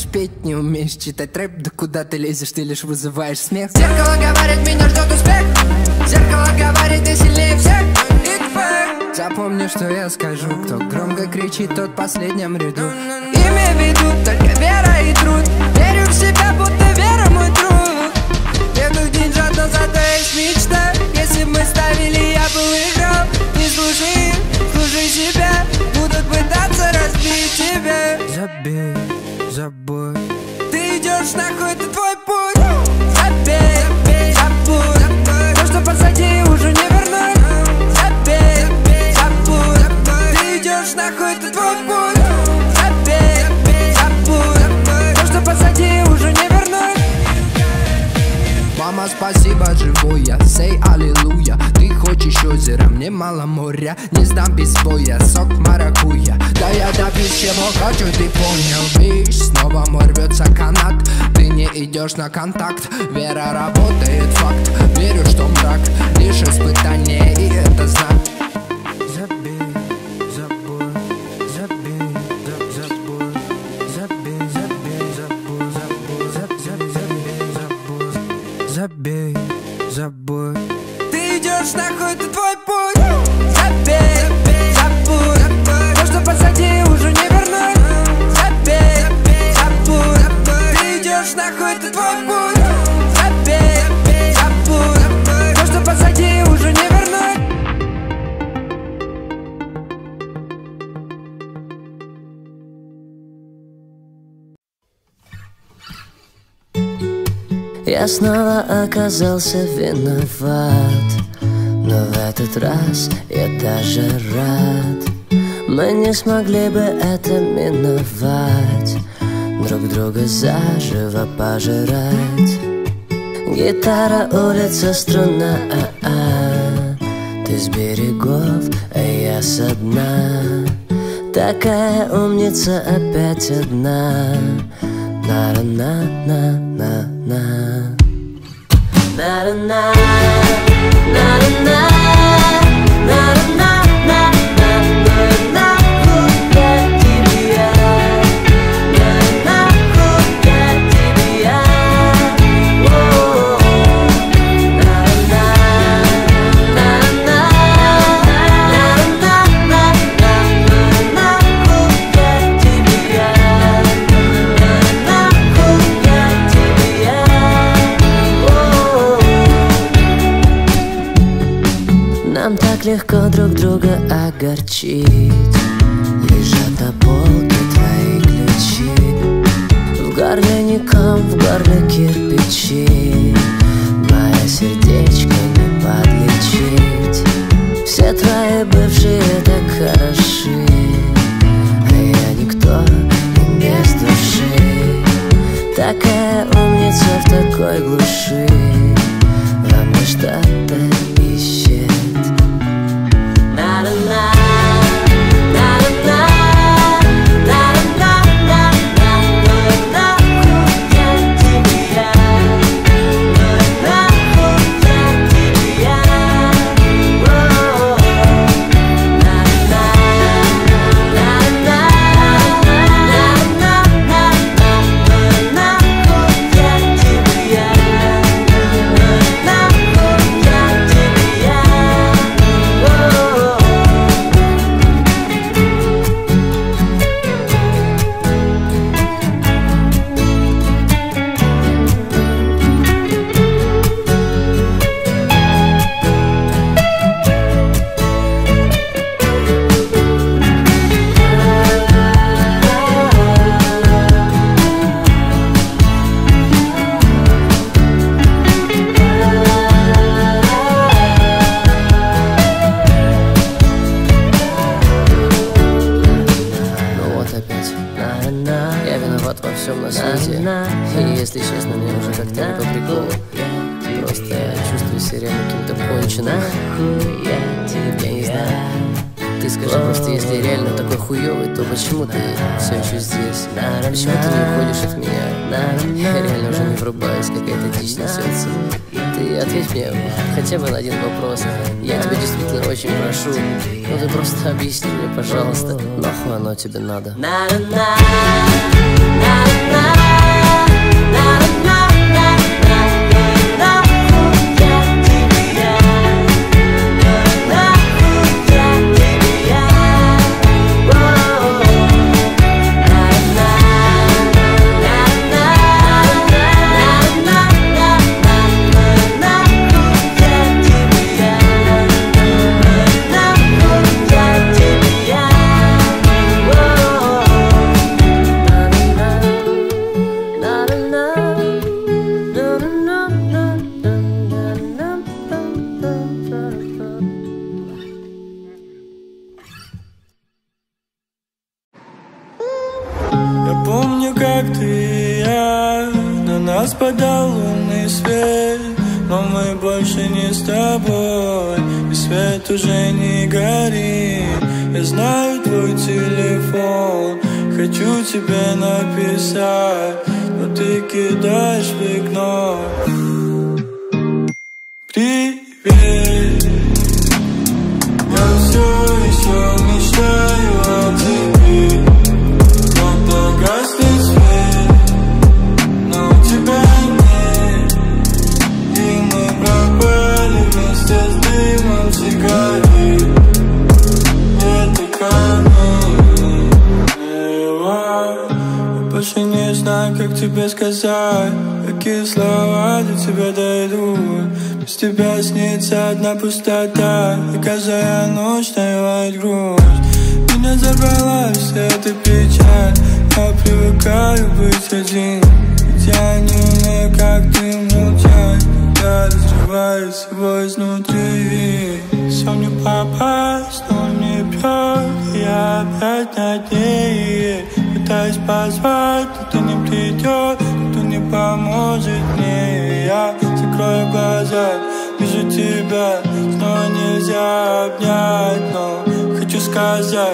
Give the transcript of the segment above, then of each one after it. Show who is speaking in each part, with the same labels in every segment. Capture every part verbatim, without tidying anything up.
Speaker 1: умеешь петь, не умеешь читать рэп. Да куда ты лезешь, ты лишь вызываешь смех. Зеркало говорит, меня ждет успех. Зеркало говорит, ты сильнее всех. Запомни, что я скажу. Кто громко кричит, тот в последнем ряду. Имя ведут только вера и труд. Верю в себя, будто вера мой труд. Бегаю деньжат, но зато есть мечта. Если бы мы ставили, я бы выиграл. Не слушай их, слушай себя. Будут пытаться разбить тебя. Забей, забудь. Ты идешь нахуй, это твой путь. Забей, забей, забудь. То, что позади, уже не вернуть. Забей, забудь. Ты идешь нахуй, это твой путь. Забей, забудь. То, что позади, уже не вернуть. Мама, спасибо, живой я, сей аллилуйя. Ты хочешь озеро, мне мало моря. Не сдам без боя, сок маракуйя. Да я добьюсь чего хочу, ты понял, видишь? Снова мой рвется канат. Ты не идешь на контакт. Вера работает, факт. Верю, что мрак лишь испытание, и это знак. Забей, забудь, забей, забудь, забей, забей, забудь, забудь, забей, забудь, забей, забудь. Ты идешь нахуй, это твой путь. Забей, забудь. То, что позади, уже не вернуть. Забей, забудь. Ты идешь нахуй, это твой путь. Забей, забудь. То, что позади, уже не вернуть.
Speaker 2: Я снова оказался виноват, но в этот раз я даже рад. Мы не смогли бы это миновать, друг друга заживо пожирать. Гитара, улица, струна, а -а. Ты с берегов, а я со дна. Такая умница опять одна. На-на-на-на-на-на. На-на-на, на-на-на, на-на-на. Нам так легко друг друга огорчить. Лежат на полке твои ключи. В горле не ком, в горле кирпичи. Мое сердечко не подлечить. Все твои бывшие так хороши, а я никто и без души. Такая умница в такой глуши. Во мне что-то ищет. И если честно, мне уже как-то не по приколу. Просто чувствую себя реально каким-то конченым. Я не знаю. Ты скажи просто, если я реально такой хуёвый, то почему ты все еще здесь? Почему ты не уходишь от меня? Я реально уже не врубаюсь, какая-то дичь несется. Ты ответь мне хотя бы на один вопрос. Я тебя действительно очень прошу. Ну ты просто объясни мне, пожалуйста, нахуй оно тебе надо?
Speaker 3: как ты и я. На нас падал лунный свет, но мы больше не с тобой, и свет уже не горит. Я знаю твой телефон, хочу тебе написать, но ты кидаешь в окно. Привет, я все еще мечтаю о тебе, когда гаснет свет, но тебя нет, и мы пропали вместе с дымом сигарет. Это камень, я больше не знаю, как тебе сказать, какие слова до тебя дойдут. Без тебя снится одна пустота, и каждая ночь навевает грусть. Меня забрала вся эта печаль, я привыкаю быть один, ведь я не умею, как ты, молчать, когда разрывает всего изнутри. Сон не попасть, но не бьет, я опять над ней пытаюсь позвать, никто не придет, никто не поможет мне. Я закрою глаза, вижу тебя, снова нельзя обнять, но хочу сказать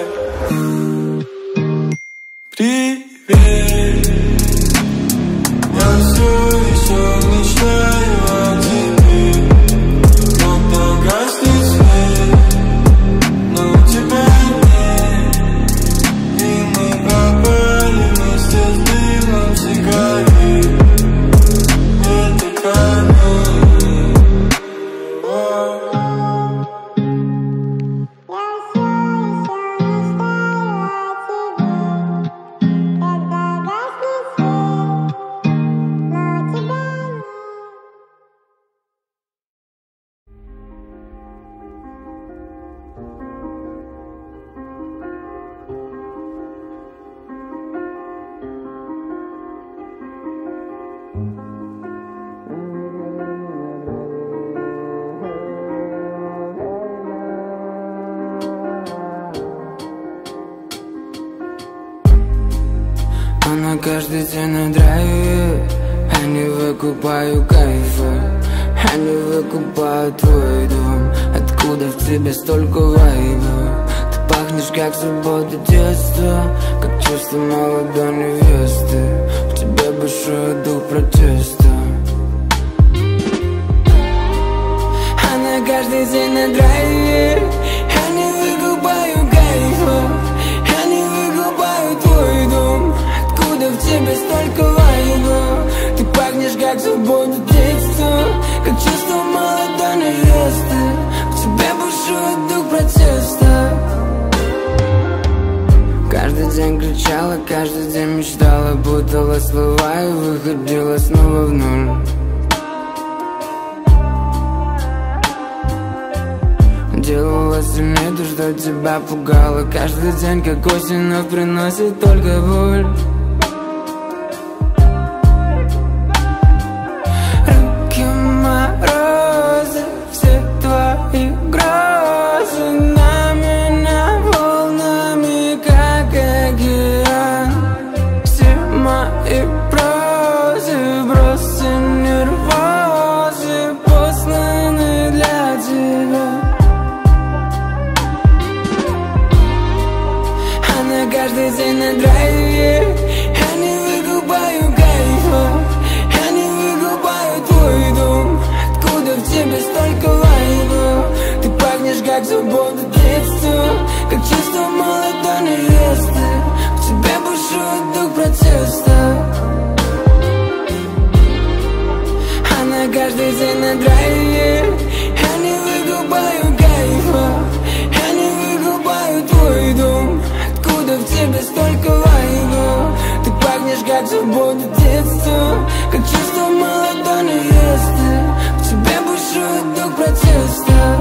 Speaker 3: привет. Я все еще мечтаю о тебе, когда гаснет свет, но тебя нет, и мы пропали вместе с дымом сигарет. Это камень.
Speaker 4: Она каждый день на драйве, я не выкупаю кайфа, я не выкупаю твой дом. Откуда в тебе столько вайба? Ты пахнешь как свобода детства, как чувство молодой невесты. В тебе большой дух протеста. Она каждый день на драйве, я не выкупаю кайфа, я не выкупаю твой дом. Откуда в тебе столько вайба? Ты пахнешь как свобода детства, как чувство молодой невесты. В тебе большой дух протеста. Каждый день кричала, каждый день мечтала, путала слова и выходила снова в ноль. Делала сильнее то, что тебя пугало. Каждый день как осень, но приносит только боль. Руки морозы, все твои грозы на меня волнами, как океан. Все мои прозы, бросьте нервозы, посланы для тебя. Каждый день на драйве, я не выкупаю кайфа, я не выкупаю твой дом. Откуда в тебе столько вайба? Ты пахнешь как свобода детства, как чувство молодой невесты. В тебе большой дух протеста. Она каждый день на драйве, я не выкупаю кайфа, я не выкупаю твой дом. В тебе столько вайба, ты пахнешь как свобода детства, как чувство молодой невесты. В тебе большой дух протеста.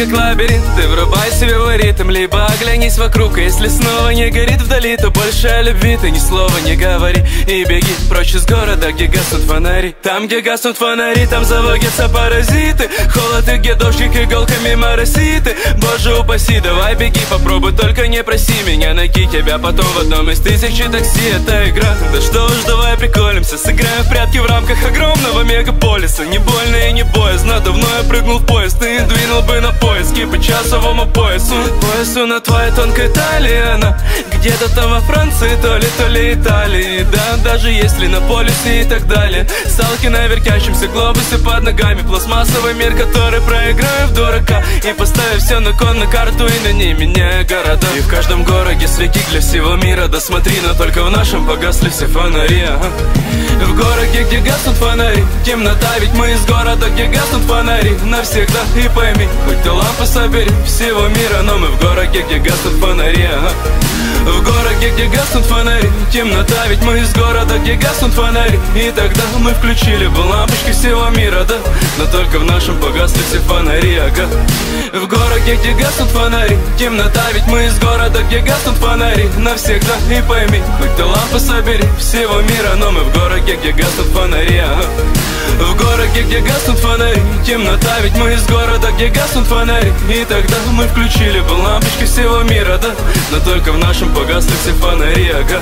Speaker 5: как лабиринт. Ты врубай себе в ритм, либо оглянись вокруг. И если снова не горит вдали, то больше о любви ты ни слова не говори. И беги прочь из города, где гаснут фонари. Там, где гаснут фонари, там заводятся паразиты. Холод и где дождик иголками мороситы. Боже упаси, давай беги, попробуй, только не проси меня найти тебя потом в одном из тысячи такси. Это игра, да что уж, давай приколимся. Сыграем в прятки в рамках огромного мегаполиса. Не больно и не боязно, давно я прыгнул в поезд и двинул бы на поиски по часовому поясу. Поясу на твоей тонкой талии, она где-то там во Франции, то ли, то ли Италии. Да, даже если на полюсе и так далее. Салки на вертящемся глобусе под ногами. Пластмассовый мир, который проиграю в дурака. И поставив все на кон, на карту и на ней меняя города. И в каждом городе светик для всего мира. Да смотри, но только в нашем погасли все фонари, ага. В городе, где гаснут фонари, темнота, ведь мы из города, где гаснут фонари навсегда. И пойми, хоть ты лампу собери всего мира, но мы в городе, где гаснут фонари, ага. В городе, где гаснут фонари, темнота, ведь мы из города, где гаснут фонари. И тогда мы включили бы лампочки всего мира, да, но только в нашем погасли все фонари, ага. В городе, где гаснут фонари, темнота, ведь мы из города, где гаснут фонари навсегда. И пойми, хоть ты лампу собери всего мира, но мы в городе, где гаснут фонари, ага. В городе, где гаснут фонари, темнота, ведь мы из города, где гаснут фонари. И тогда мы включили бы лампочки всего мира, да, но только в нашем погасли все фонари, ага.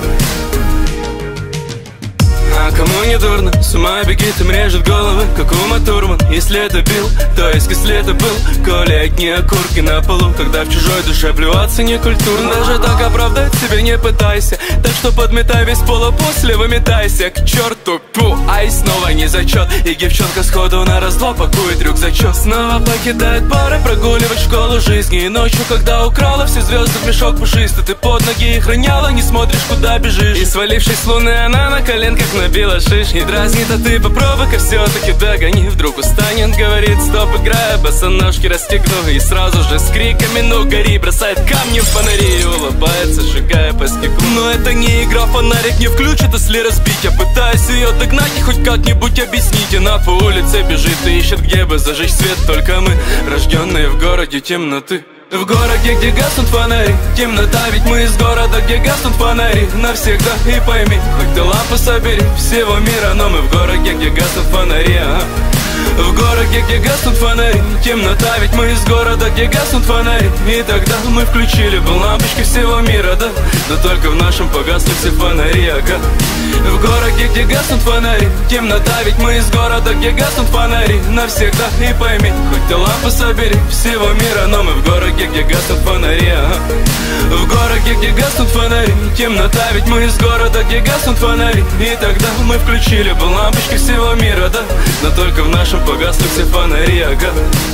Speaker 5: А кому не дурно, с ума бегит, им режет головы, как Ума Турман. Если это бил, то есть если это был Коли одни окурки на полу, когда в чужой душе плеваться не культурно. Даже так оправдать себе не пытайся, так что подметай весь пол, а после выметайся к черту, пу, ай, снова не зачет. И девчонка сходу на раз-два пакует рюкзачок. Снова покидает пары, прогуливать школу жизни. И ночью, когда украла все звезды в мешок пушистый, ты под ноги их роняла, не смотришь, куда бежишь. И свалившись с луны, она на коленках набила шиш. Не дразнит, а ты попробуй-ка все-таки догони. Вдруг устанет, говорит, стоп, играя, босоножки расстегну. И сразу же с криками, ну гори, бросает камни в фонари и улыбается, шагая по стеклу. Но это не игра, фонарик не включит, если разбить. Я пытаюсь ее догнать и хоть как-нибудь объяснить. Она по улице бежит и ищет, где бы зажечь свет. Только мы, рожденные в городе темноты. В городе, где гаснут фонари, темнота, ведь мы из города, где гаснут фонари навсегда. И пойми, хоть ты лампу собери всего мира, но мы в городе, где гаснут фонари, ага. В городе, где гаснут фонари, темнота, ведь мы из города, где гаснут фонари. И тогда мы включили бы лампочки всего мира, да, но только в нашем погасли все фонари, ага. В городе, где гаснут фонари, темнота, ведь мы из города, где гаснут фонари навсегда. И пойми, хоть ты лампу собери всего мира, но мы в городе, где гаснут фонари, ага. В городе, где гаснут фонари, темнота, ведь мы из города, где гаснут фонари. И тогда мы включили бы лампочки всего мира, да, но только в нашем погасли все фонари, ага.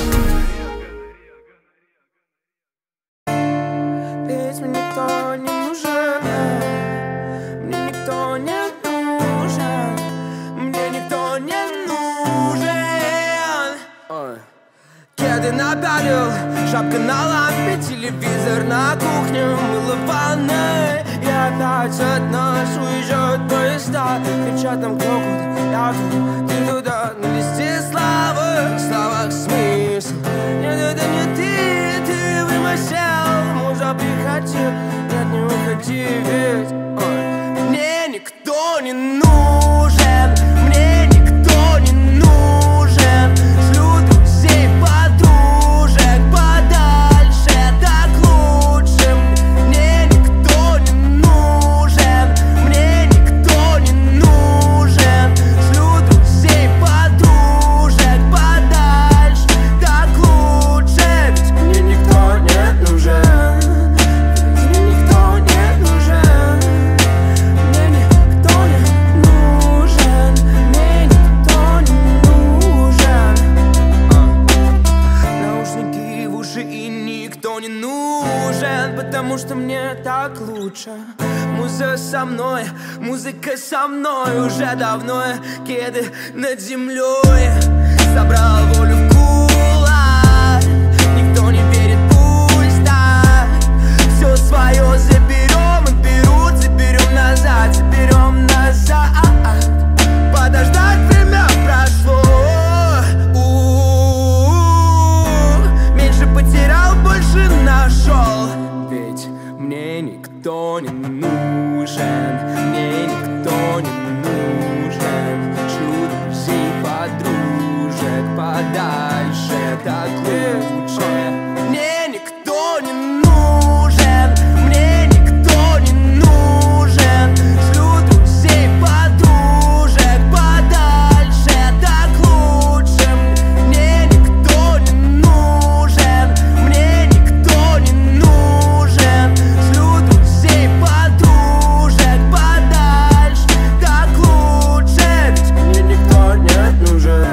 Speaker 4: Ведь мне никто не нужен, мне никто не нужен, мне никто не нужен. Кеды напялил, шапка на лампе, телевизор на кухне, мыло в ванной. Я опять отношу, уезжают поезда, кричат там кто куда, я тут, ты туда. На листе славы, в словах смысл. Нет, это не ты, ты вымысел. Мужа приходи, нет, не уходи, ведь ой, мне никто не нужен, мне никто не нужен. Шлю друзей, подружек подальше, так лучше. Мне никто не нужен, мне никто не нужен. Шлю друзей, подружек подальше, так лучше. Ведь мне никто не нужен, ведь мне никто не нужен. Мне никто не нужен, мне никто не нужен. Наушники в уши и никто не нужен, потому что мне так лучше. Музыка со мной, музыка со мной уже давно. Кеды над землей, собрал волю в кулак. Никто не верит, пусть так. Все свое заберем, и берут, заберем назад, заберем назад. Подождать время прошло, у-у-у. Меньше потерять. нашел. Ведь мне никто не нужен, мне никто не нужен. Шлю друзей, подружек подальше, так лучше. Мне никто не нужен, мне никто не нужен. Шлю друзей, подружек подальше, так лучше. Мне никто не нужен, мне никто не нужен. Шлю друзей, подружек подальше, так лучше. Ведь мне никто не нужен.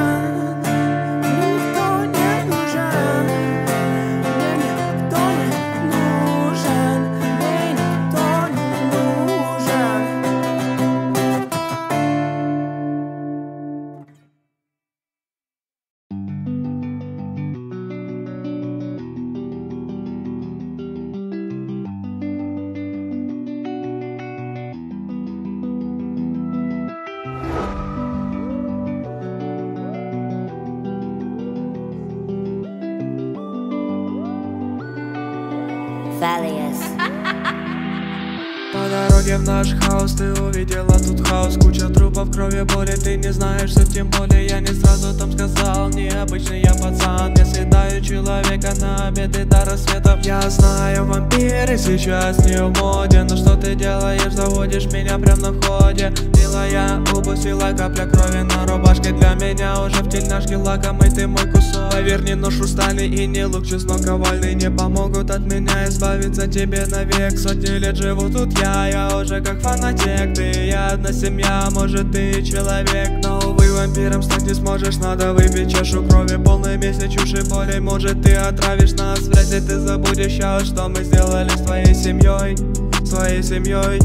Speaker 3: По дороге в наш хаос ты увидела тут хаос. Куча трупов, крови, боли, ты не знаешь, что тем более я не сразу там сказал. Необычный я пацан, я съедаю человека на обед и до рассветов. Я знаю, вампиры сейчас не в моде, но что ты делаешь, заводишь меня прям на входе. Милая, упустила капля крови на рубашке, для меня уже в тельняшке лакомый ты мой кусок. Поверь, не нож устали и не лук чеснок ковальный не помогут от меня избавиться тебе навек. Сотни лет живу тут я, я уже как фанатик. Ты, я одна семья, может ты человек, но увы, вампиром стать не сможешь. Надо выпить чашу крови, полной месяц чуши боли. Может ты отравишь нас, вряд ли ты забудешь сейчас, что мы сделали с твоей семьей, своей семьей.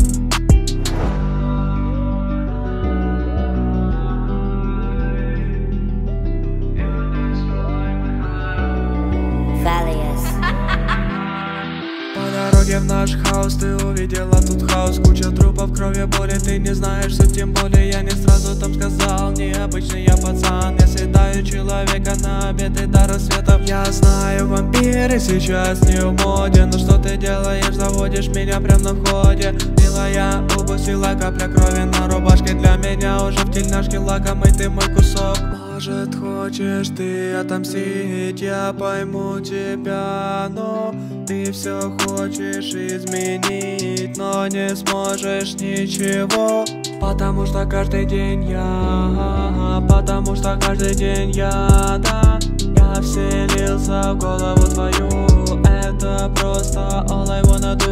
Speaker 3: В наш хаос ты увидела тут хаос. Куча трупов, крови, боли, ты не знаешь, что тем более я не сразу там сказал. Необычный я пацан, я съедаю человека на обед и до рассветов. Я знаю, вампиры сейчас не в моде, но что ты делаешь, заводишь меня прям на входе. Милая, упустила капля крови на рубашке, для меня уже в тельняшке лакомый ты мой кусок. Может, хочешь ты отомстить, я пойму тебя, но ты все хочешь изменить, но не сможешь ничего. Потому что каждый день я, потому что каждый день я, да, я вселился в голову твою. Это просто all I wanna do.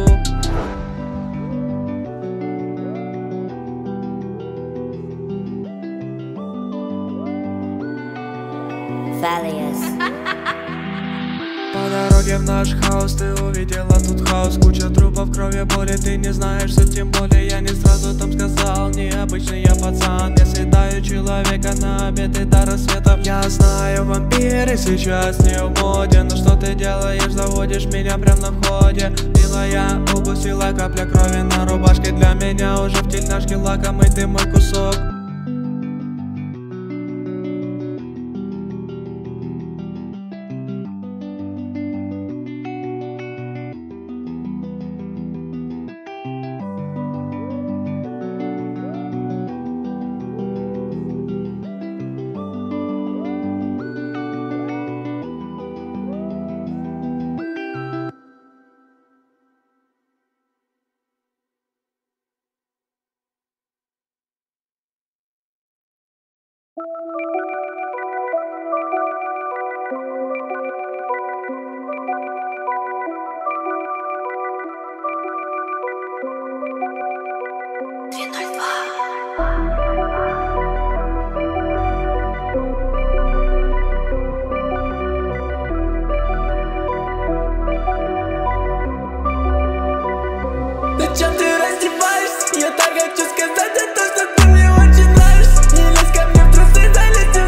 Speaker 3: По дороге в наш хаос ты увидела тут хаос. Куча трупов, крови, боли, ты не знаешь, что тем более я не сразу там сказал. Необычный я пацан, я съедаю человека на обед и до рассветов. Я знаю, вампиры сейчас не в моде, но что ты делаешь, заводишь меня прям на входе. Милая, упустила капля крови на рубашке, для меня уже в тельняшке лакомый ты мой кусок.
Speaker 4: Зачем ты раздеваешься? Я так хочу сказать это, что ты мне очень нравишься. Не лезь ко мне в трусы, залезь.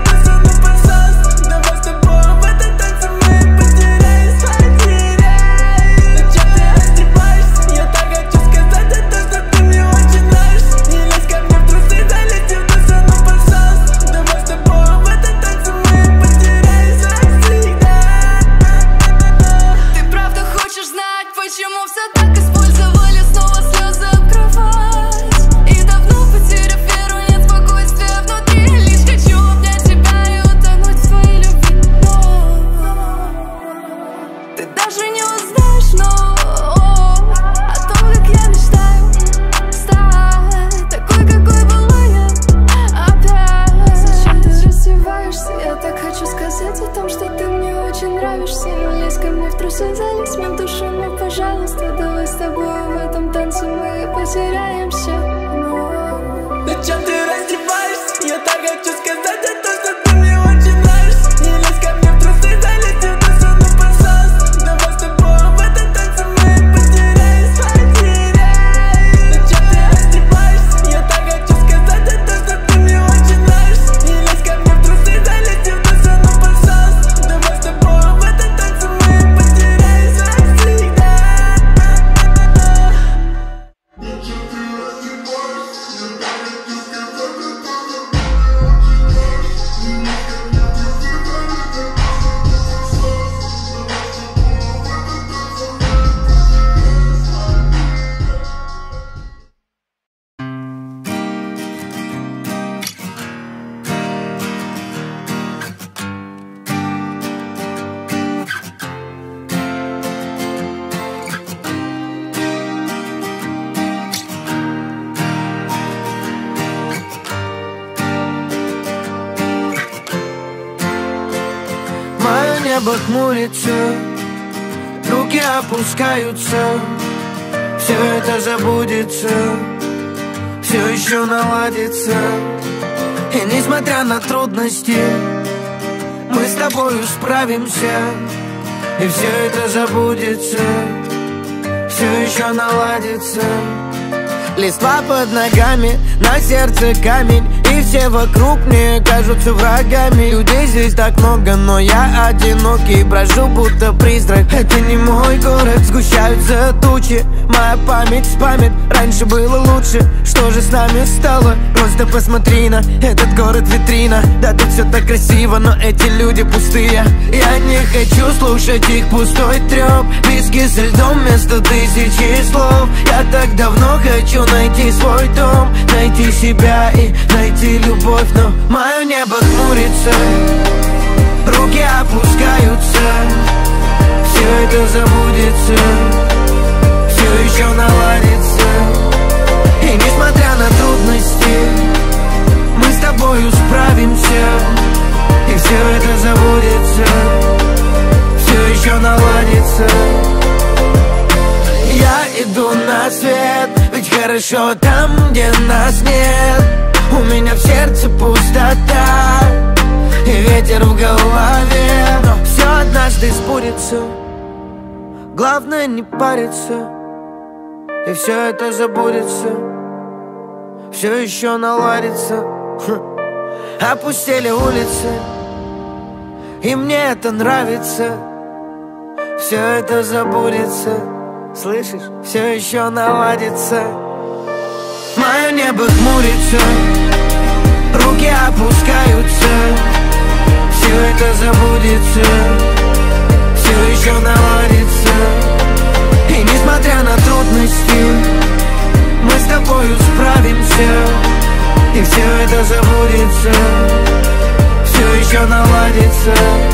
Speaker 6: сказались мы в душу, но, пожалуйста, давай с тобой в этом танце мы потеряемся.
Speaker 4: Зачем ты раздеваешься? Я так хочу сказать это, что ты мне очень нравишься. Не лезь ко мне в трусы, залезь в душу, ну пожалуйста. Давай с тобой в этом танце мы потеряемся, потеряемся. Зачем ты раздеваешься? Я так хочу сказать это, что ты мне очень нравишься. Не лезь ко мне в трусы, залезь в душу, ну пожалуйста. Давай с тобой в этом танце мы потеряемся всегда.
Speaker 7: Небо хмурится, руки опускаются, все это забудется, все еще наладится. И несмотря на трудности, мы с тобою справимся, и все это забудется, все еще наладится. Листва под ногами, на сердце камень, и все вокруг мне кажутся врагами. Людей здесь так много, но я одинокий, брожу будто призрак. Это не мой город, сгущаются тучи, моя память спамит, раньше было лучше. Что же с нами стало? Просто посмотри на этот город, витрина. Да, тут все так красиво, но эти люди пустые. Я не хочу слушать их пустой треп, виски со льдом вместо тысячи слов. Я так давно хочу найти свой дом, найти себя и найти любовь. Но мое небо хмурится, руки опускаются, все это забудется, все еще наладится. И несмотря на трудности, мы с тобою справимся, и все это забудется, все еще наладится. Я иду на свет, ведь хорошо там, где нас нет. У меня в сердце пустота и ветер в голове, но все однажды сбудется. Главное не париться, и все это забудется, все еще наладится. Хм. Опустели улицы, и мне это нравится. Все это забудется, слышишь, все еще наладится. Мое небо хмурится, руки опускаются, все это забудется, все еще наладится. И несмотря на трудности, мы с тобою справимся, и все это забудется, все еще наладится.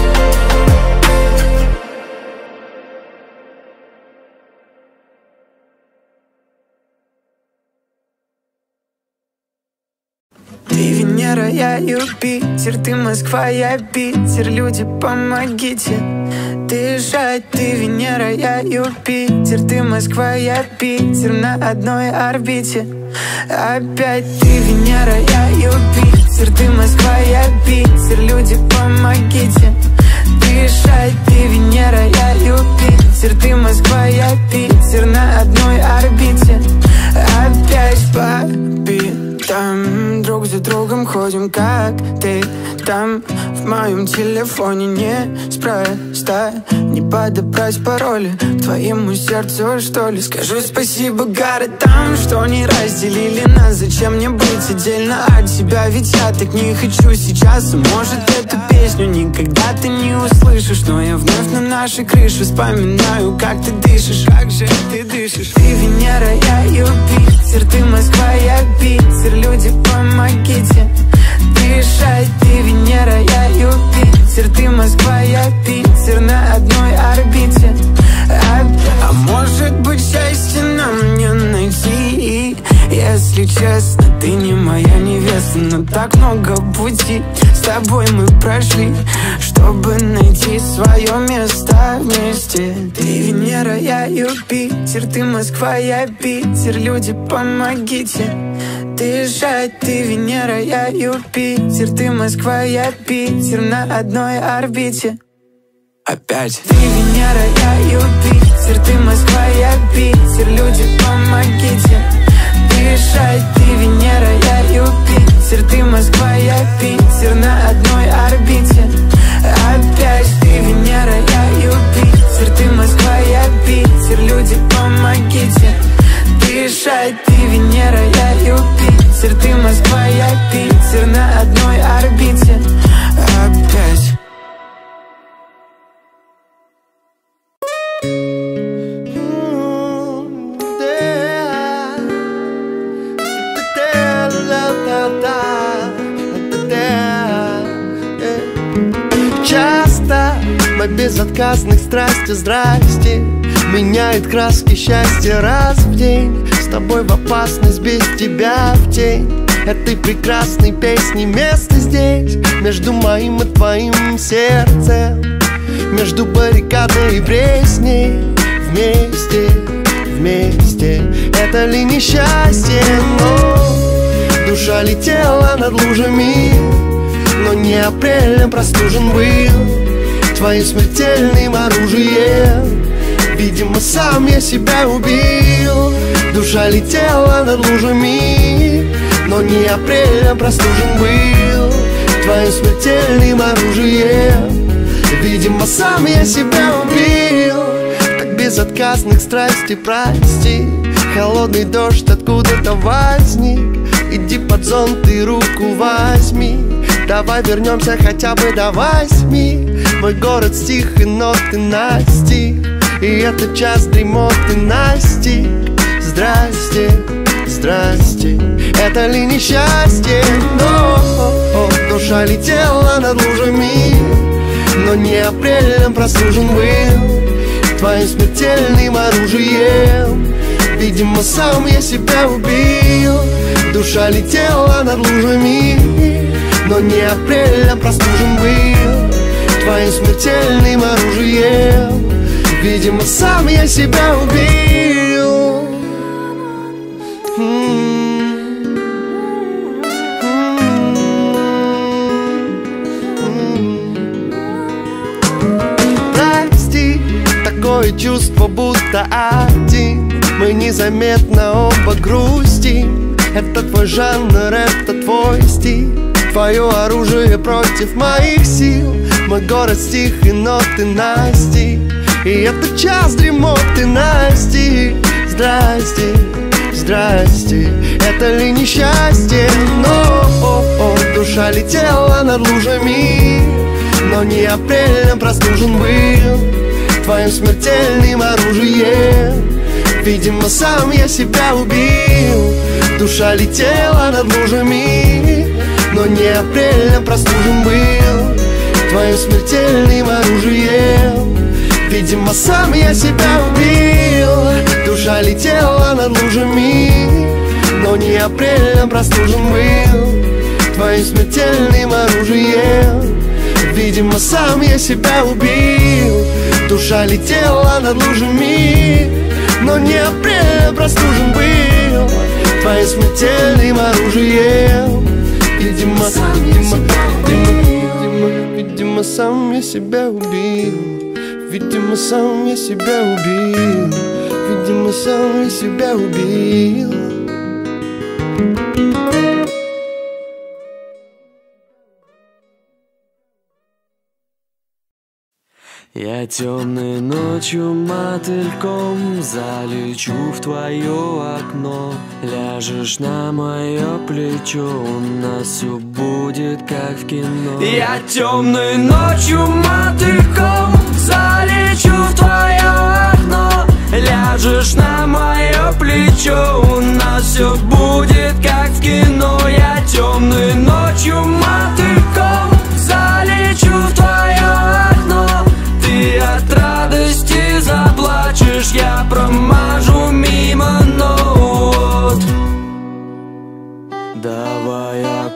Speaker 8: Ты Венера, я Юпитер, ты Москва, я Питер, люди, помогите дышать. Ты Венера, я Юпитер, ты Москва, я Питер, на одной орбите. Опять ты Венера, я Юпитер, ты Москва, я Питер, люди, помогите дышать. Ты Венера, я Юпитер, ты Москва, я Питер, на одной орбите. Опять по там друг за другом ходим, как ты там. В моем телефоне неспроста не подобрать пароли к твоему сердцу, что ли. Скажу спасибо городам, что не разделили нас. Зачем мне быть отдельно от тебя, ведь я так не хочу сейчас. Может, эту песню никогда ты не услышишь, но я вновь на нашей крыше вспоминаю, как ты дышишь. Как же ты дышишь? Ты Венера, я Юпитер, ты Москва, я Питер, люди, помогите дышать. Ты Венера, я Юпитер, ты Москва, я Питер, на одной орбите. А, а может быть, счастье нам не найти, если честно, ты не моя невеста. место, но так много пути с тобой мы прошли, чтобы найти свое место вместе. Ты Венера, я Юпитер, ты Москва, я Питер. Люди, помогите дышать. Ты Венера, я Юпитер, ты Москва, я Питер. На одной орбите.
Speaker 7: Опять.
Speaker 8: Ты Венера, я Юпитер, ты Москва, я Питер. Люди, помогите дышать. Ты Венера, я Юпитер, ты Москва, я Питер. На одной орбите. Опять. Ты Венера, я Юпитер, ты Москва, я Питер. Люди, помогите дышать. Ты Венера, я Юпитер, ты Москва, я Питер. На одной орбите. Опять.
Speaker 9: Часто мой безотказных страсти, здрасте, меняет краски счастья раз в день. С тобой в опасность, без тебя в тень этой прекрасной песни место здесь. Между моим и твоим сердцем, между баррикадой и пресней. Вместе, вместе, это ли несчастье? Но душа летела над лужами, но не апрелем простужен был твоим смертельным оружием. Видимо, сам я себя убил. Душа летела над лужами, но не апрелем простужен был твоим смертельным оружием. Видимо, сам я себя убил. Так безотказных страстей прости. Холодный дождь откуда-то возник. Иди под зонт и руку возьми. Давай вернемся хотя бы до восьми. Мой город стих и ноты настиг, и этот час дремоты настиг. Здрасте, здрасте, это ли несчастье? Но душа летела над лужами, но не апрелем простужен был твоим смертельным оружием. Видимо, сам я себя убил. Душа летела над лужами, но не апрелем простужен был твоим смертельным оружием. Видимо, сам я себя убил. Прости, такое чувство, будто один мы незаметно оба грустим. Это твой жанр, это твой стиль, твое оружие против моих сил. Мой город стих и ноты настиг, и этот час дремоты настиг. Здрасте, здрасте, это ли несчастье? Но душа летела над лужами, но не апрелем простужен был твоим смертельным оружием. Видимо, сам я себя убил. Душа летела над лужами, но не апрелем простужен был твоим смертельным оружием. Видимо, сам я себя убил. Душа летела над лужами, но не апрелем простужен был твоим смертельным оружием. Видимо, сам я себя убил. Душа летела над лужами, но не апрелем простужен был твоим смертельным оружием. Видимо, сам я себя убил. Видимо, сам я себя убил. Видимо, сам я себя убил. Видимо, сам я себя убил.
Speaker 10: Я темной ночью мотыльком залечу в твое окно. Ляжешь на мое плечо, у нас все будет как в кино. Я темной ночью мотыльком залечу в твое окно. Ляжешь на мое плечо, у нас все будет как в кино. Я темной ночью мотыльком залечу в твое окно. Ты от радости заплачешь, я промажу мимо нот. Давай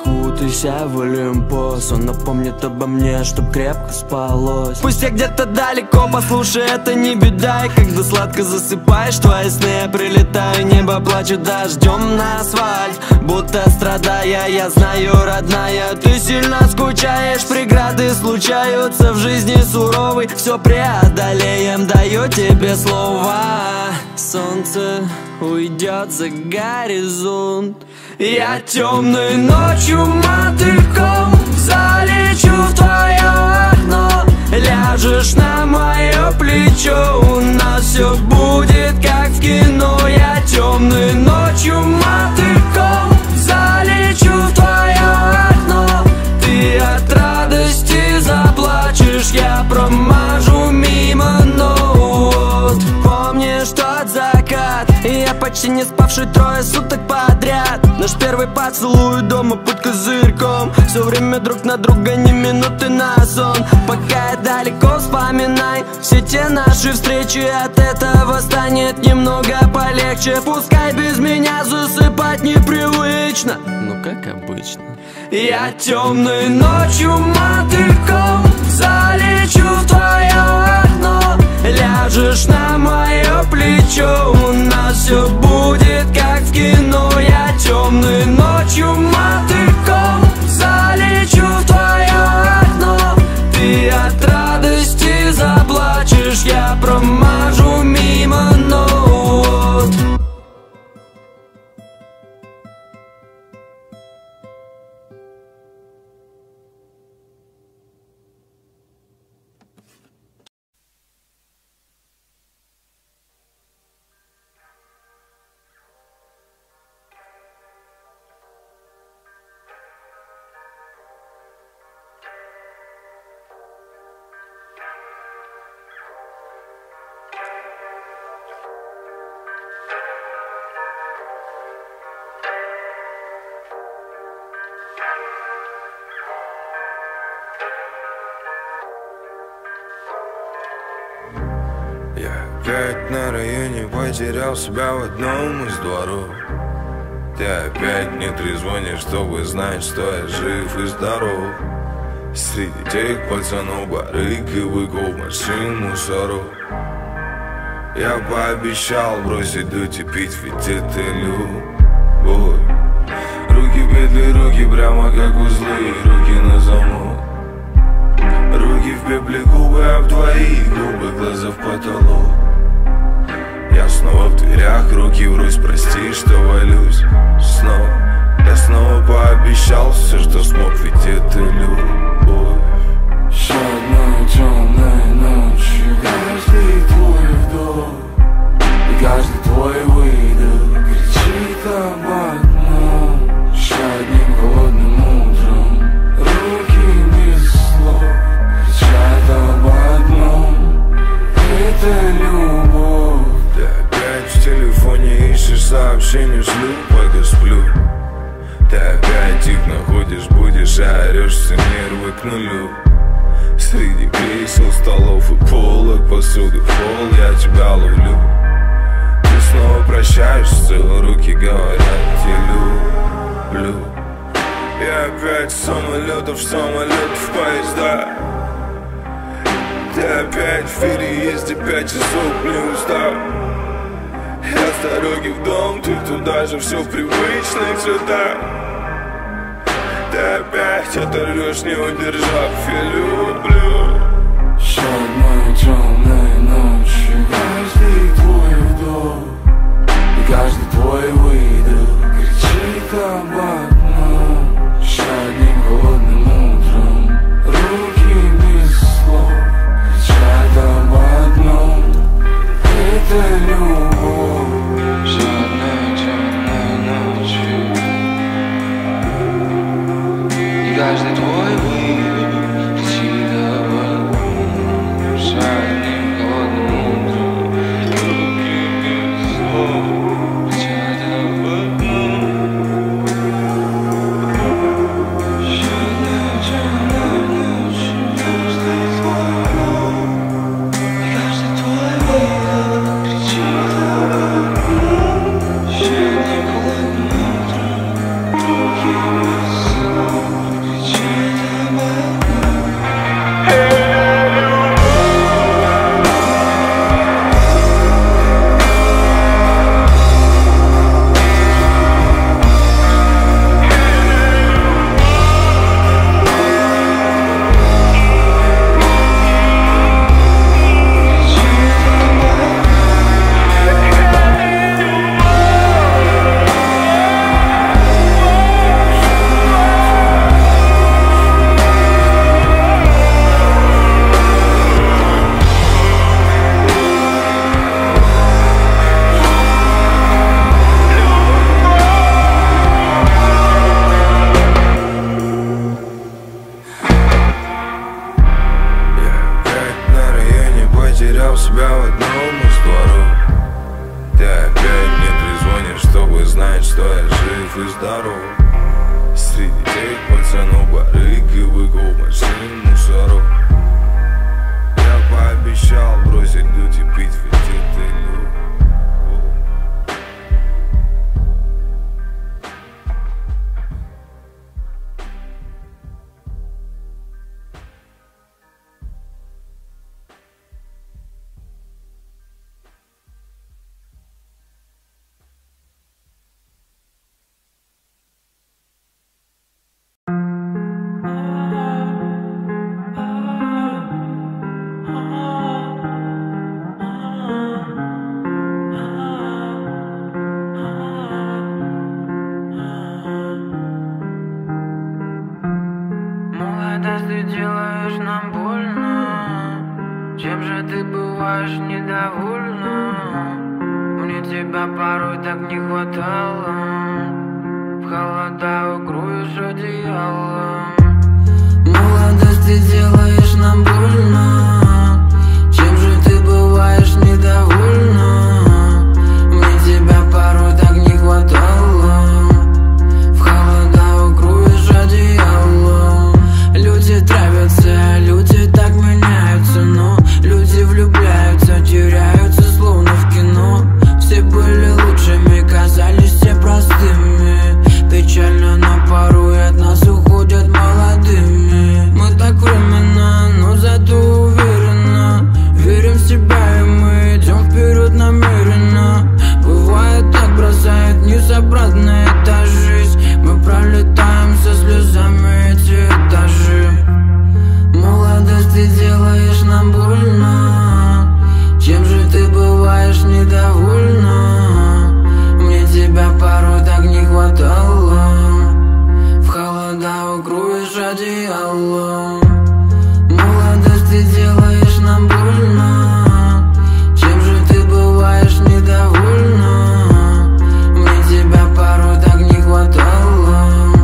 Speaker 10: Поднимайся в Олимпос, он напомнит обо мне, чтоб крепко спалось. Пусть я где-то далеко, послушай, это не беда. И когда сладко засыпаешь, твои сны я прилетаю. Небо плачет дождем на асфальт, будто страдая. Я знаю, родная, ты сильно скучаешь. Преграды случаются в жизни суровой. Все преодолеем, даю тебе слово. Солнце уйдет за горизонт. Я темной ночью мотыльком залечу в твое окно. Ляжешь на мое плечо, у нас все будет как в кино. Я темной ночью мотыльком залечу в твое окно. Ты от радости заплачешь, я промажу мимо, но вот помнишь тот закат, и я почти не спавший трое суток подряд. Наш первый поцелуй дома под козырьком. Все время друг на друга, ни минуты на сон. Пока я далеко, вспоминай все те наши встречи. От этого станет немного полегче. Пускай без меня засыпать непривычно, ну как обычно. Я темной ночью мотыльком залечу в твое окно. Ляжешь на мое плечо, у нас все будет как в кино. Я темной ночью мотыльком залечу в твое окно. Ты от радости заплачешь, я промажу мимо, но вот.
Speaker 3: Опять на районе потерял себя в одном из дворов. Ты опять не трезвонишь, чтобы знать, что я жив и здоров. Среди тех пацанов барыг и быков, машин, мусоров. Я пообещал бросить дуть и пить, ведь это любовь. Руки петли, руки прямо как узлы, руки на замок. Руки в пепле, губы, а в твоих губы глаза в потолок. Я снова в дверях, руки врозь, прости, что валюсь снова. Я снова пообещал все, что смог, ведь это любовь.
Speaker 4: Еще одной темной ночью каждый твой вдох и каждый твой выдох кричит об одном. Еще одним холодным утром руки без слов кричат об одном. Это любовь.
Speaker 3: Ты опять в телефоне ищешь сообщения, шлю, пока сплю. Ты опять их находишь, будешь, а орешь, все нервы к нулю. Среди кресел, столов и полок, посуды в пол я тебя ловлю. Ты снова прощаешься, руки говорят, я люблю. Я опять с самолетов, самолетов, поезда. Ты опять в переезде, пять часов не устал. Я с дороги в дом, ты туда же, все в привычных цветах. Ты опять оторвешь, не удержав, я люблю.
Speaker 4: Еще одной темной ночью каждый твой вдох и каждый твой выдох кричит об одном. Еще одним холодным утром руки без слов кричат об одном. Это любовь. Еще одной темной ночью и каждый твой выдох кричит об одном. Еще одним холодным утром руки без слов кричат об одном. Еще одной темной ночью каждый твой вдох и каждый твой выдох кричит об одном. Еще одним холодным утром руки без слов.
Speaker 11: ты здоров. Среди тех пацанов барыг и быков, машин, мусоров. Я пообещал бросить дуть и пить в этой игру.
Speaker 8: Ты делаешь нам больно. Чем же ты бываешь недовольна? Мне тебя порой так не хватало. В холода укроешь одеялом. Молодость, ты делаешь нам больно. Чем же ты бываешь недовольна? Мне тебя порой так не хватало. В холода укроешь одеялом. Люди травятся, люди так меняются, но люди влюбляются, теряются, словно в кино. Все были лучшими, казались все простыми. Печально, но порой от нас уходят молодыми. Мы так временно, но зато уверенно верим в себя, и мы идем вперед намеренно. Бывает так, бросает вниз обратно эта жизнь. Мы пролетаем со слезами эти этажи. Молодость, ты делаешь нам больно. Чем же ты бываешь недовольна? Мне тебя порой так не хватало. В холода укроешь одеялом. Молодость, ты делаешь нам больно. Чем же ты бываешь недовольна? Мне тебя порой так не хватало.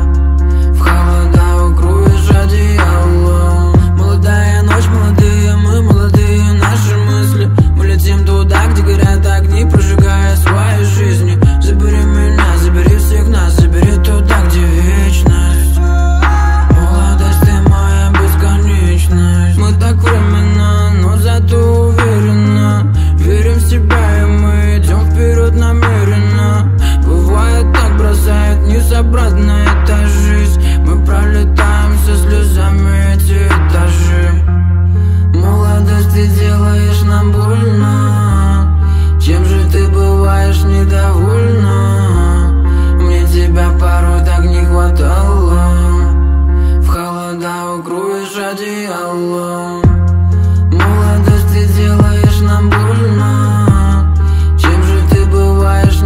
Speaker 8: В холода укроешь одеялом. Молодая ночь, молодые мы, молодые наши мысли. Мы летим туда, где горят огни, прожигая свои жизни. Забери меня, забери всех нас, забери туда, где вечность. Молодость, ты моя бесконечность. Мы так временно, но зато уверенно верим в себя, и мы идем вперед намеренно. Бывает так, бросает вниз обратно эта жизнь. Мы пролетаем со слезами эти этажи. Молодость, ты делаешь нам больно. Чем же ты бываешь недовольна? Мне тебя порой так не хватало. В холода укроешь одеялом. Молодость, ты делаешь нам больно. Чем же ты бываешь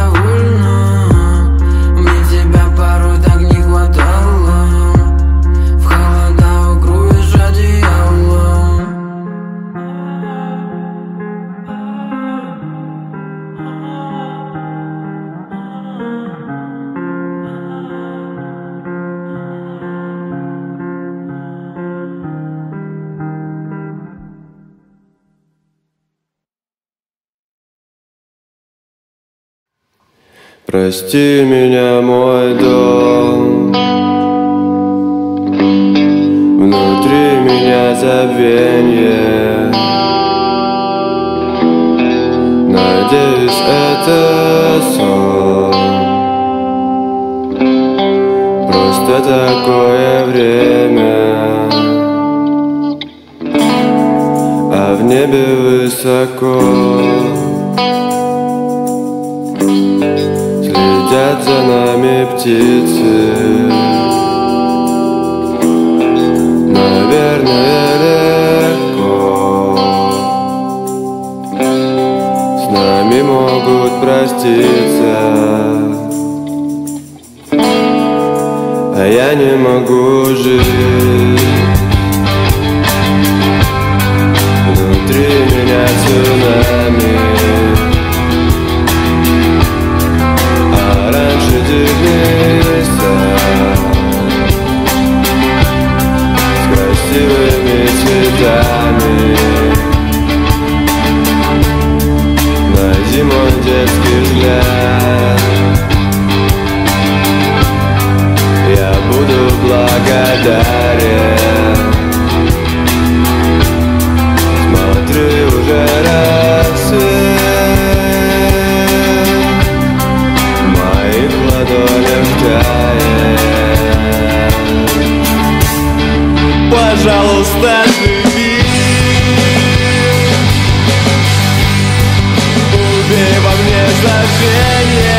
Speaker 8: недовольна? Мне тебя порой так не хватало. В холода укроешь одеялом.
Speaker 12: Прости меня, мой дом. Внутри меня забвенье. Надеюсь, это сон. Просто такое время. А в небе высоко следят за нами птицы. Наверное, легко с нами могут проститься, а я не могу жить. Внутри меня цунами. Дивнейся с красивыми цветами. На зимой детский взгляд благодарен. Смотри, уже рассвет в моих ладонях тает. Пожалуйста, живи, убей во мне забвение.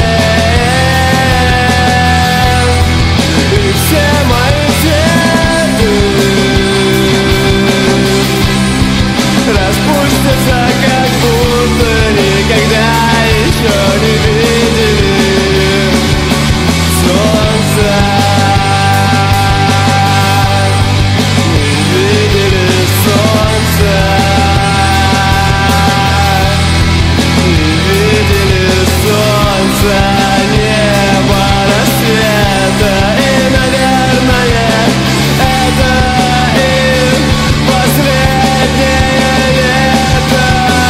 Speaker 12: Все мои цветы распустятся, как будто никогда еще не видели солнца. Не видели солнца. Не видели солнца, неба, рассвета. И, наверное, это и последнее лето.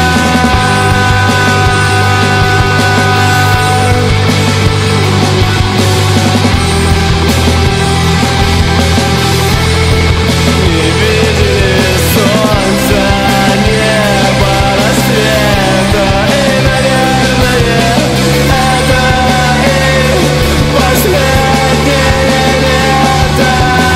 Speaker 12: Не видели солнца, неба, рассвета. И, наверное, это и последнее лето.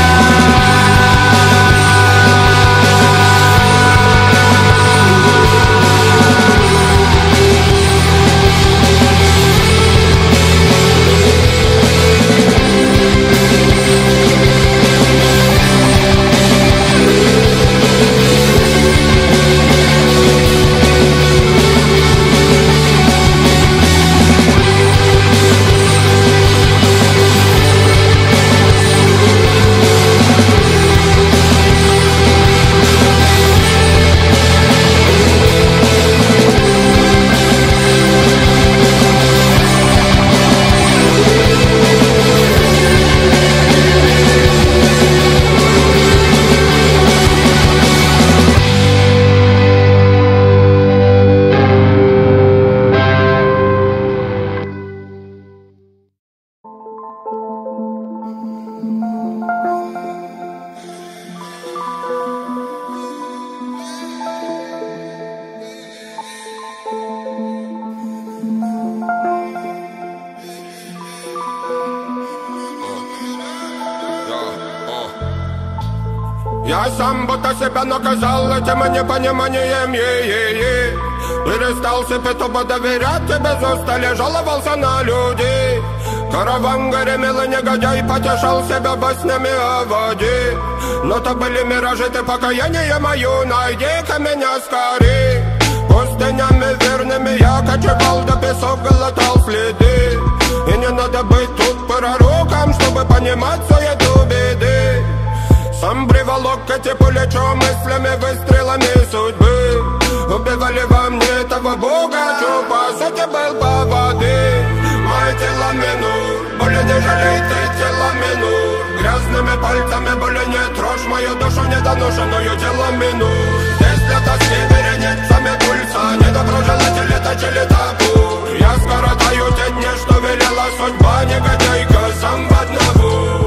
Speaker 13: Я сам будто себя наказал этим непониманием, е-е-е. Перестал себе тупо доверять, и без устали жаловался на людей. Караван горемел и негодяй потешал себя баснями о воде. Но то были миражи, ты покаяние мою, найди-ка меня скорей. Пустынями верными я кочевал, до песок глотал следы. И не надо быть тут пророком, чтобы понимать суету беды. Сам приволок эти пулечо мыслями, выстрелами судьбы. Убивали во мне этого бога, что по сути был по воды. Мое тело минур, более не жалей ты тело минур. Грязными пальцами более не трожь мою душу недоношенную тело минур. Здесь для тоски вереницами пульса, недоброжелатели точили табу. Я скоротаю те дни, что велела судьба, негодяйка сам в одного.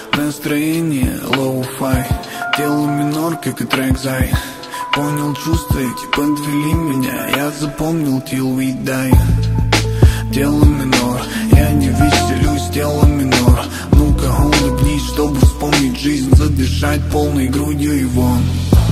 Speaker 14: Настроение лоу-фай, тело минор, как и трек Зай. Понял чувства эти, подвели меня, я запомнил till we die. Тело минор, я не веселюсь, тело минор. Ну-ка, улыбнись, чтобы вспомнить жизнь, задышать полной грудью и вон.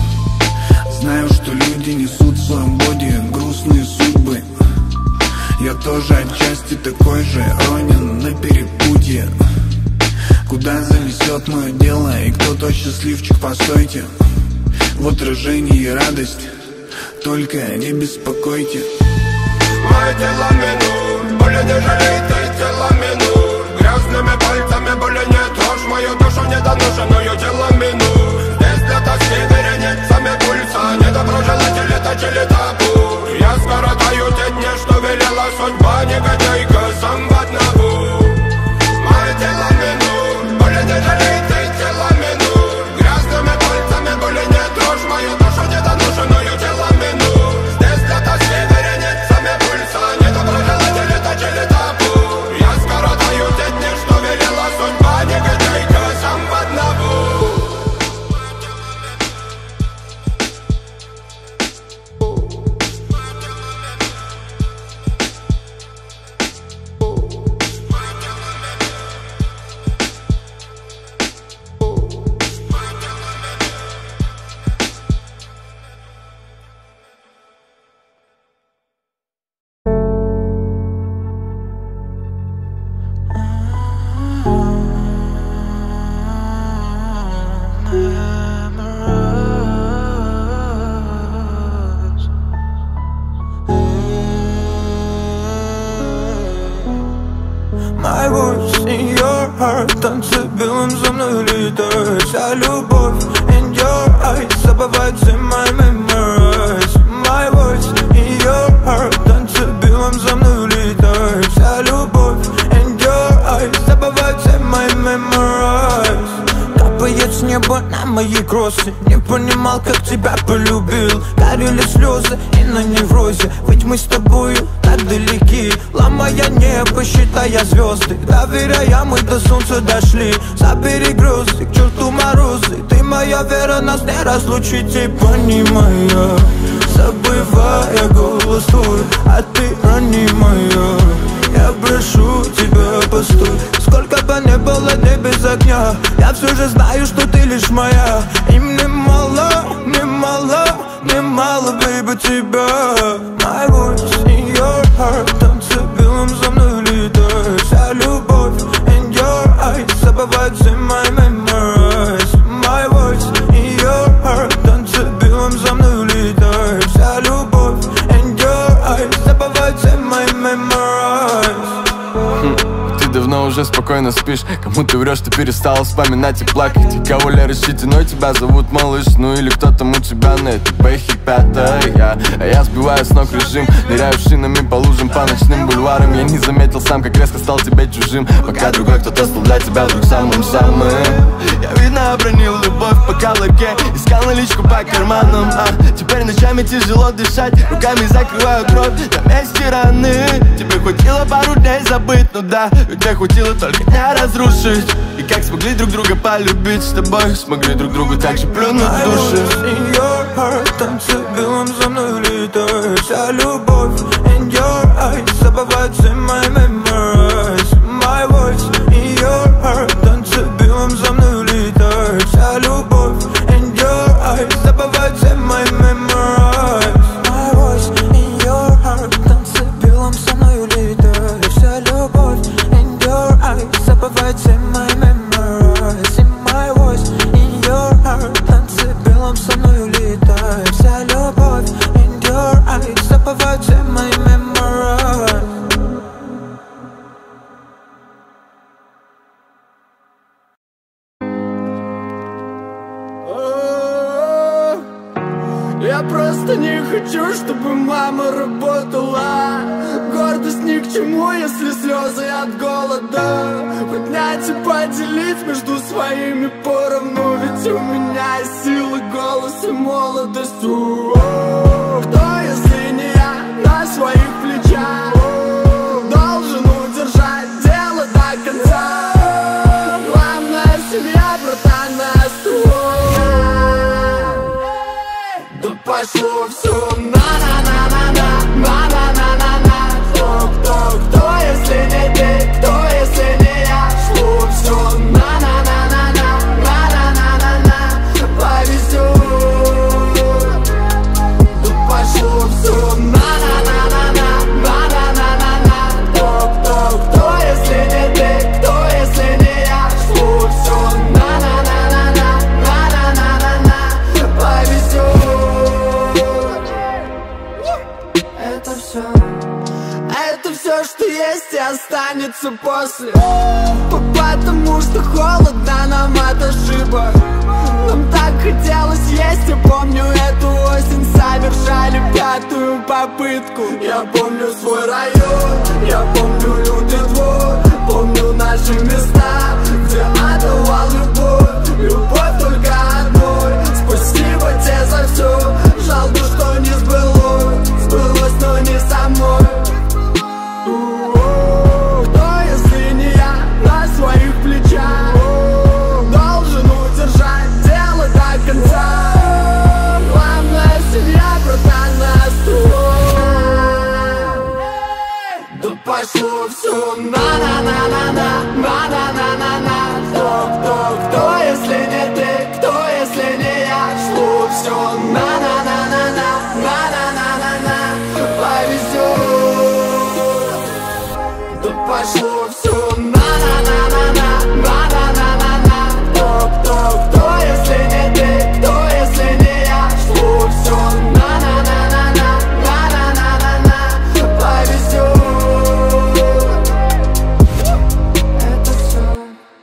Speaker 14: Знаю, что люди несут в своем боди грустные судьбы. Я тоже отчасти такой же, ронен на перепутье. Куда занесет мое дело, и кто тот счастливчик, постойте. В отражении радость, только не беспокойте.
Speaker 13: Мое тело минур, более не жалей ты тело минур. Грязными пальцами более не трожь мою душу недоношенную тело минур. Здесь для тоски вереницами пульса, недоброжелатели точили табу. Я скоротаю те дни, что велела судьба, негодяйка сам в одного. Мое тело минур, более не жалей ты тело минур. Грязными пальцами более не трожь мою душу недоношенную тело минур. Здесь для тоски вереницами
Speaker 3: heart, танцы белым за мной летают. Вся любовь in your eyes, забывается my memories. My voice in your heart, танцы белым за мной летают. Вся любовь in your eyes, забывается my memories. Капает с неба на мои кроссы. Не понимал, как тебя полюбил. Горели слезы и на неврозе. Ведь мы с тобою так далеки, ломая небо, считая звезды. Доверяя, мы до солнца дошли. Забери грозы, к черту морозы. Ты моя вера, нас не разлучить. И понимая, забывая голос твой, а ты ранимая. Я прошу тебя, постой. Сколько бы не было дней без огня, я все же знаю, что ты лишь моя. И мне мало, мне мало, мне мало, baby, тебя. My voice in your heart, танцы белым за мной летают. Вся любовь in your eyes, забывается my memories. My voice in your heart, танцы белым за мной летают. Вся любовь in your eyes, забывается my memories.
Speaker 12: Ты давно уже спокойно спишь. Кому ты врешь, ты перестала вспоминать и плакать. И кого ли рассчитано тебя зовут малыш. Ну или кто там у тебя на этой бэхе пятая. А я сбиваю с ног режим, ныряю шинами по лужам, по ночным бульварам. Я не заметил сам, как резко стал тебе чужим. Пока другой кто-то стал для тебя вдруг самым-самым. Я видно обронил любовь по калаке, искал наличку по карманам, а теперь ночами тяжело дышать, руками закрываю кровь на месте раны. Тебе хватило пару дней забыть, ну да, тебе хватило только дня разрушить. И как смогли друг друга полюбить с тобой, смогли друг другу так же плюнуть в души.
Speaker 3: In your heart, танцы белым за мной летают. Вся любовь in your eyes, забывается my memories. My voice in your heart, танцы белым за мной летают. Вся любовь in your eyes, забывается my memories. My voice in your heart, танцы белым за мной летают. Вся любовь in your eyes, забывается my memories. My voice in your heart, танцы белым за мной летают. Вся любовь in your eyes, забывается my memories.
Speaker 15: Я просто не хочу, чтобы мама работала. Гордость ни к чему, если слезы от голода. Поднять и поделить между своими поровну. Ведь у меня есть силы, голос и молодость. У-у-у. Кто, если не я, на своих плечах должен удержать дело до конца. Главное семья, братан, нас да пошло все на-на-на-на-на, на-на-на-на-на. Кто, кто, кто, если не ты, кто, если не я? Шло все на-на-на-на-на, на-на-на-на-на. Повезет. Да пошло все на-на-на-на-на, на-на-на-на-на. Кто, кто, кто, если не ты, кто, если не я? Шло все на-на-на-на-на, на-на-на-на-на. Повезет. Это все, это все, что есть и останется после. Потому что холодно нам от ошибок. Нам так хотелось есть, я помню эту осень. Совершали пятую попытку. Я помню свой район, я помню лютый двор. Помню наши места, где отдавал любовь. Любовь только одной. Спасибо тебе за все. Жалко, что не сбылось. Сбылось, но не со мной. Кто, если не я, на своих плечах должен удержать дело до конца. Главное семья, братан, нас да пошло все на-на-на-на-на, на-на-на-на-на. Кто, кто, кто, если не ты, кто, если не я? Шло все на-на-на-на-на, на-на-на-на-на. Повезет. Да пошло все на-на-на-на-на, на-на-на-на-на. Кто, кто, кто, если не ты, кто, если не я? Шло все на-на-на-на-на, на-на-на-на-на. Повезет. Это все.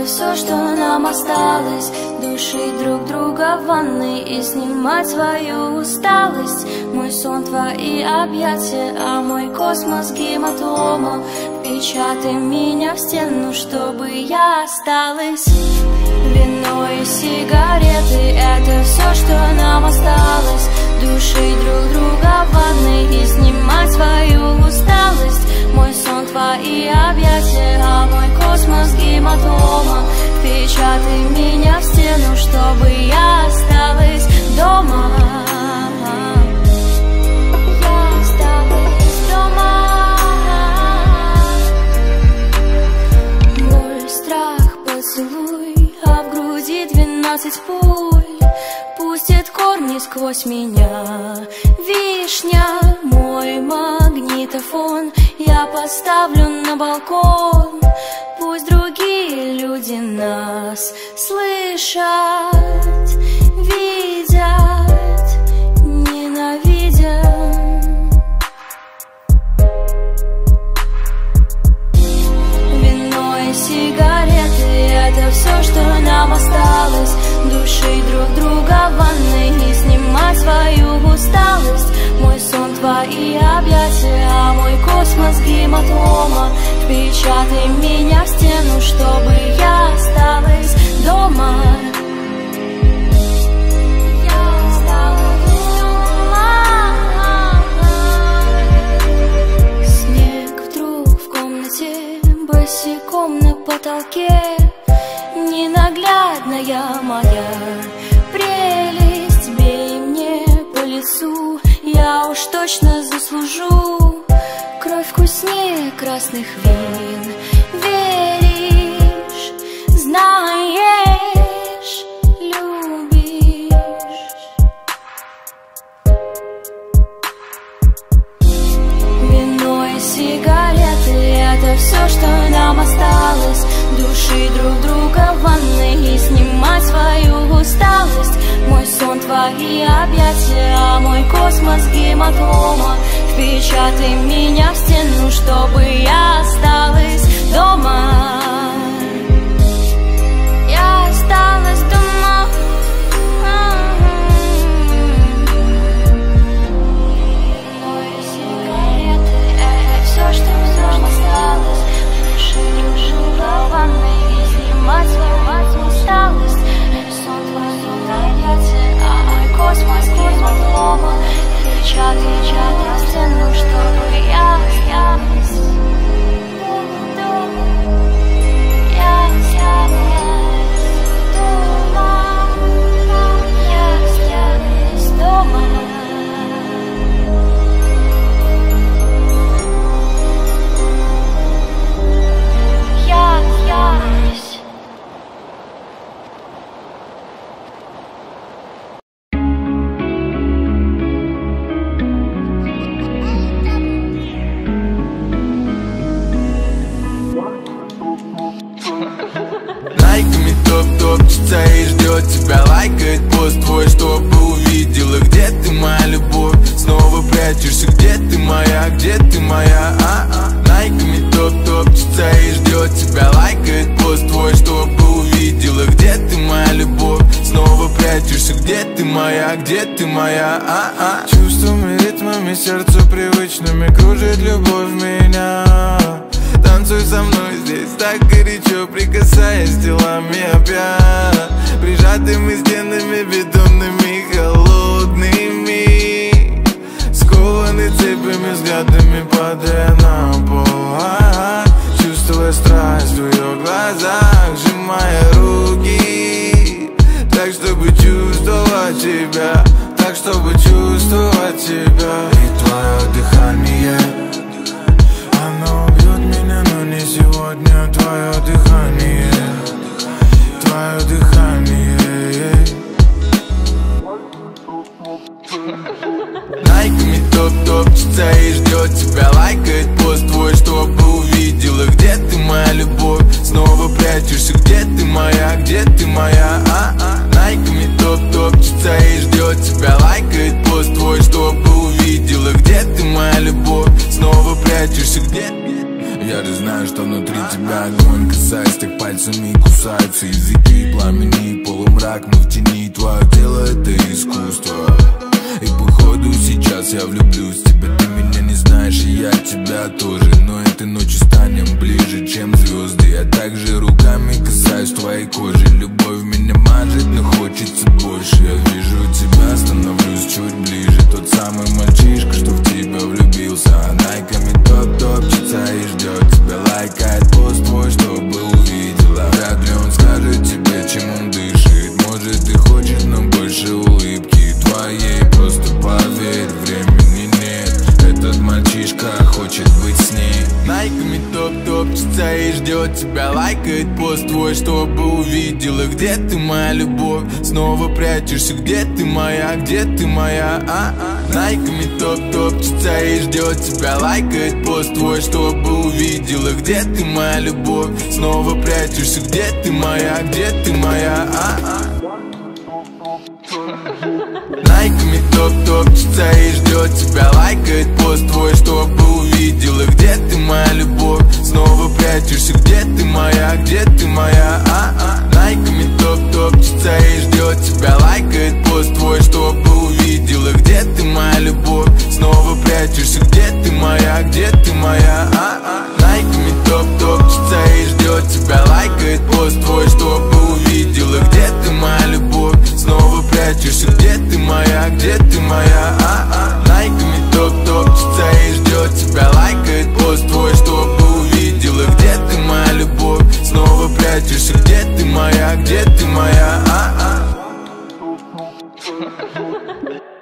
Speaker 16: это все, что нам осталось. Душить друг друга в ванной и снимать свою усталость. Мой сон твои объятия, а мой космос гематома. Впечатай меня в стену, чтобы я осталась. Вино и сигареты, это все, что нам осталось. Душить друг друга в ванной и снимать свою усталость. Мой сон твои объятия, а мой космос гематома. Впечатай меня в стену, чтобы я осталась дома. Я осталась дома. Боль, страх, поцелуй, а в груди двенадцать пуль. Пустит корни сквозь меня. Вишня, мой магнитофон, я поставлю на балкон. Пусть другие люди нас слышат, видят, ненавидят. Вино и сигареты, это все, что нам осталось. Душить друг друга в ванной и снимать свою усталость. Мой сон твои объятия, а мой космос гематома. Впечатай меня в стену, чтобы я осталась дома. Я осталась дома. Снег вдруг в комнате, босиком на потолке. Ненаглядная моя прелесть, бей мне по лицу, я уж точно заслужу кровь вкуснее красных вин. Веришь, знаешь, любишь. Вино и сигареты, это все, что нам осталось. Душить друг друга в ванной и снимать свою усталость. Мой сон твои объятия, а мой космос гематома. Впечатай меня в стену, чтобы я осталась дома. Я осталась дома. Вино и сигареты, это все, что нам осталось. Душить друг друга в ванной и снимать свою усталость. Сон твои объятия, а мой космос гематома. Печатай, печатай в стену, чтобы я, я дома. Я осталась дома. Я осталась дома. Я осталась.
Speaker 11: Лайками топ-топчется и ждет тебя. Лайкает пост твой, чтобы увидела. Где ты, моя любовь? Снова прячешься. Где ты, моя? Где ты, моя? А-а. Лайками топ-топчется и ждет тебя. Лайкает пост твой, чтобы увидела. Где ты, моя любовь? Снова прячешься. Где ты, моя? Где ты, моя? А-а.
Speaker 3: Чувствами, ритмами, сердцу привычными кружит любовь меня. Танцуй со мной здесь так горячо, прикасаясь телами опять. Прижатыми стенами бетонными, холодными, скованы цепями, взглядами, падая на пол. А-а. Чувствуя страсть в ее глазах, сжимая руки, так, чтобы чувствовать тебя, так, чтобы чувствовать тебя. И твое дыхание, оно убьет меня, но не сегодня. Твое дыхание, твое дыхание.
Speaker 11: Лайками топ-топчется и ждет тебя. Лайкает пост твой, чтобы увидела. Где ты, моя любовь? Снова прячешься. Где ты, моя? Где ты, моя? А-а. Лайками топ-топчется и ждет тебя. Лайкает пост твой, чтобы увидела. я влюблюсь в тебя. Ты меня не знаешь, и я тебя тоже. Но этой ночью станем ближе, чем звезды. Я также руками касаюсь твоей кожи. Любовь меня мажет, но хочется больше. Я вижу тебя, становлюсь чуть ближе. Тот самый мальчишка, что в тебя влюбился. А найками топ-топчется и ждет тебя. Лайкает пост твой, чтобы увидела. Вряд ли он скажет тебе, чем он дышит. Может и хочет, но больше улыбки твоей. Просто поверь, времени нет. Этот мальчишка хочет быть с ней. Найками топ-топчется и ждет тебя. Лайкает пост твой, чтобы увидела. Где ты, моя любовь? Снова прячешься. Где ты, моя? Где ты, моя? А-а. Найками топ-топчется и ждет тебя. Лайкает пост твой, чтобы увидела. Где ты, моя любовь? Снова прячешься. Где ты, моя? Где ты, моя? А-а. Найками топ-топчется и ждет тебя. Лайкает пост твой, чтобы увидела. Где ты, моя любовь? Снова прячешься. Где ты, моя? Где ты, моя? А-а. Найками топ-топчется и ждет тебя. Лайкает пост твой, чтобы увидела. Где ты, моя любовь? Снова прячешься. Где ты, моя? Где ты, моя? А-а. Найками топ-топчется и ждет тебя. Лайкает пост твой, чтобы увидела. Где ты, моя любовь? Снова прячешься. Где ты, моя? Где ты, моя? А-а. Найками топ-топчется и ждет тебя. Лайкает пост твой, чтобы увидела. Где ты, моя любовь? Снова прячешься. Где ты, моя? Где ты, моя? А-а.